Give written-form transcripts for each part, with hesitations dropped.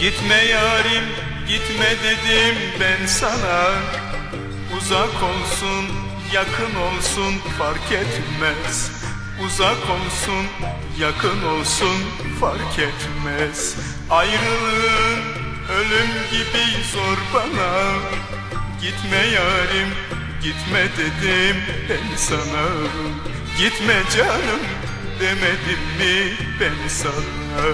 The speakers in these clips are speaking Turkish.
Gitme yarim, gitme dedim ben sana. Uzak olsun, yakın olsun fark etmez. Uzak olsun, yakın olsun fark etmez. Ayrılığın ölüm gibi zor bana. Gitme yarim, gitme dedim ben sana. Gitme canım demedim mi ben sana.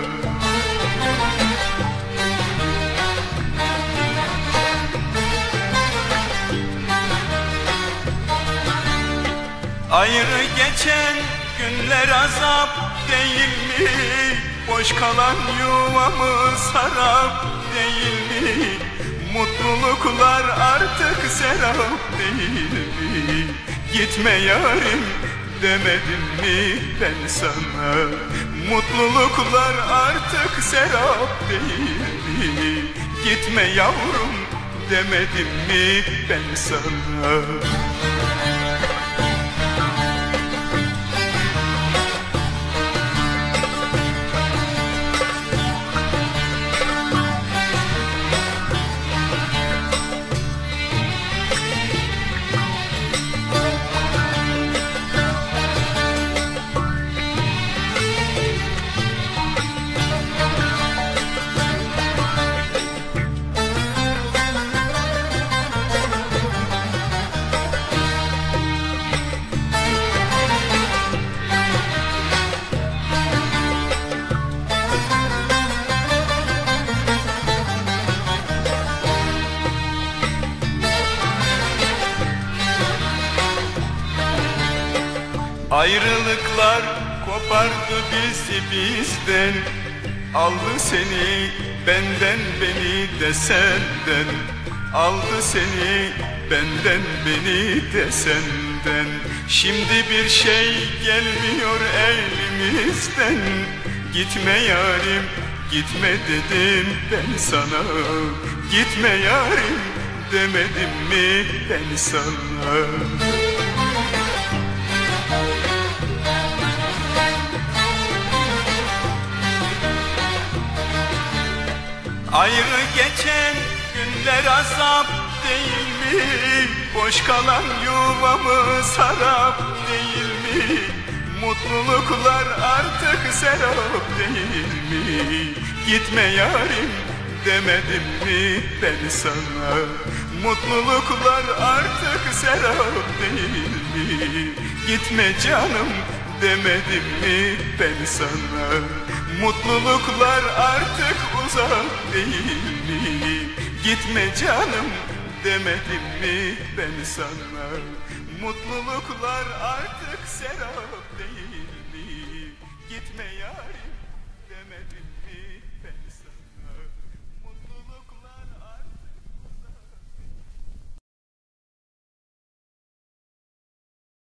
Ayrı geçen günler azap değil mi? Boş kalan yuvamız harap değil mi? Mutluluklar artık serap değil mi? Gitme yarim demedim mi ben sana? Mutluluklar artık serap değil mi? Gitme yavrum demedim mi ben sana? Ayrılıklar kopardı bizi bizden. Aldı seni benden, beni de senden. Aldı seni benden, beni de senden. Şimdi bir şey gelmiyor elimizden. Gitme yarim, gitme dedim ben sana. Gitme yarim demedim mi ben sana? Ayrı geçen günler azap değil mi? Boş kalan yuvamız harap değil mi? Mutluluklar artık serap değil mi? Gitme yarim demedim mi ben sana? Mutluluklar artık serap değil mi? Gitme canım demedim mi ben sana? Mutluluklar artık uzak değil mi? Gitme canım demedim mi ben sana? Mutluluklar artık serap değil mi?